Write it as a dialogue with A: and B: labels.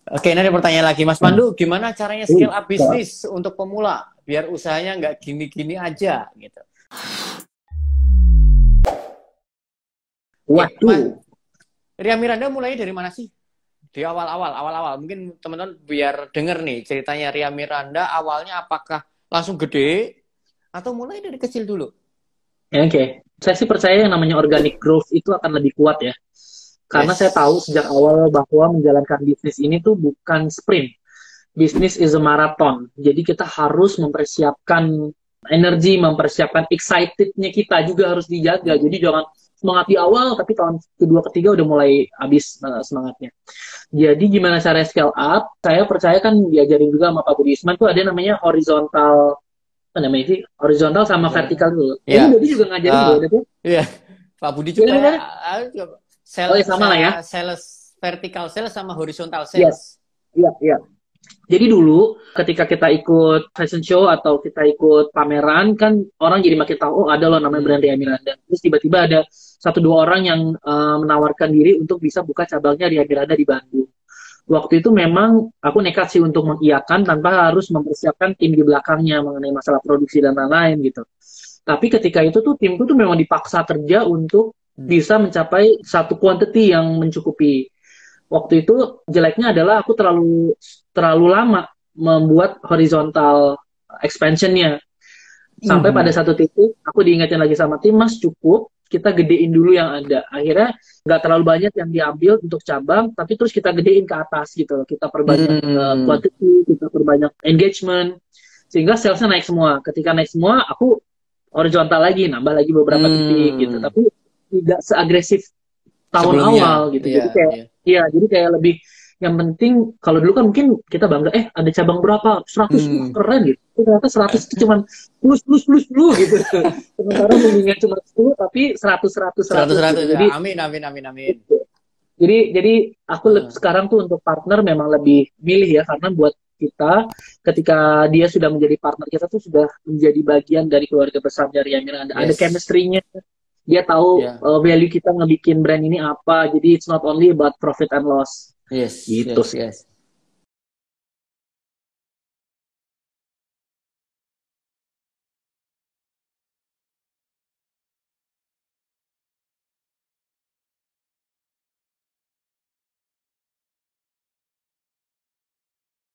A: Oke, ini ada pertanyaan lagi. Mas Pandu, gimana caranya scale up
B: Soal-
A: bisnis untuk pemula? Biar usahanya nggak gini-gini aja, gitu. Oke, Mas,
B: Waduh,
A: Ria Miranda mulai dari mana sih? Di awal-awal. Mungkin teman-teman biar denger nih ceritanya Ria Miranda awalnya apakah langsung gede atau mulai dari kecil dulu?
B: oke. Saya sih percaya yang namanya organic growth itu akan lebih kuat ya. Karena saya tahu sejak
A: Yes.
B: awal bahwa menjalankan bisnis ini tuh bukan sprint. Bisnis is a marathon. Jadi kita harus mempersiapkan energi, mempersiapkan excitednya kita juga harus dijaga. Jadi jangan semangat di awal, tapi tahun kedua, ketiga udah mulai habis semangatnya. Jadi gimana cara scale up? Saya percaya kan diajarin juga sama Pak Budi Isman tuh ada namanya horizontal, apa namanya sih? Horizontal sama vertikal dulu. Kayaknya
A: Ya,
B: Budi juga ngajarin deh,
A: uh,
B: ada tuh.
A: iya. Pak Budi juga
B: Benar-benar. Oh ya sama lah ya.
A: sales vertical sales sama horizontal
B: Yes.
A: sales.
B: Iya, iya. Jadi dulu ketika kita ikut fashion show atau kita ikut pameran kan orang jadi makin tahu oh ada loh namanya brand
A: Hmm.
B: Ria Miranda. Terus tiba-tiba ada satu dua orang yang menawarkan diri untuk bisa buka cabangnya Ria Miranda di Bandung. Waktu itu memang aku nekat sih untuk mengiyakan tanpa harus mempersiapkan tim di belakangnya mengenai masalah produksi dan lain-lain gitu. Tapi ketika itu tuh timku tuh memang dipaksa kerja untuk
A: Hmm.
B: bisa mencapai satu quantity yang mencukupi. Waktu itu jeleknya adalah aku terlalu terlalu lama membuat horizontal expansionnya. Sampai pada
A: Hmm.
B: satu titik aku diingatkan lagi sama tim, Mas cukup kita gedein dulu yang ada. Akhirnya nggak terlalu banyak yang diambil untuk cabang, tapi terus kita gedein ke atas gitu loh. Kita perbanyak
A: Hmm.
B: quantity, kita perbanyak engagement, sehingga salesnya naik semua. Ketika naik semua, aku horizontal lagi, nambah lagi beberapa titik gitu.
A: Hmm.
B: Tapi tidak seagresif tahun
A: Sebelumnya,
B: awal gitu.
A: iya,
B: Jadi kayak
A: iya.
B: iya, jadi kayak lebih yang penting kalau dulu kan mungkin kita bangga ada cabang berapa 100 wah
A: Hmm.
B: keren gitu. Tapi ternyata 100 itu cuman plus gitu. Sementara mendingan cuma 10 tapi 100 100
A: Seratus
B: 100 gitu.
A: seratus ya.
B: Jadi
A: Amin, amin, amin, amin.
B: jadi aku
A: Heeh.
B: sekarang tuh untuk partner memang lebih milih ya karena buat kita ketika dia sudah menjadi partner kita tuh sudah menjadi bagian dari keluarga besar dari Amir. Ada
A: Yes.
B: chemistry-nya, dia tahu
A: Ya.
B: value kita ngebikin brand ini apa, jadi it's not only about profit and loss
A: Yes,
B: gitu
A: yes,
B: sih.
A: yes.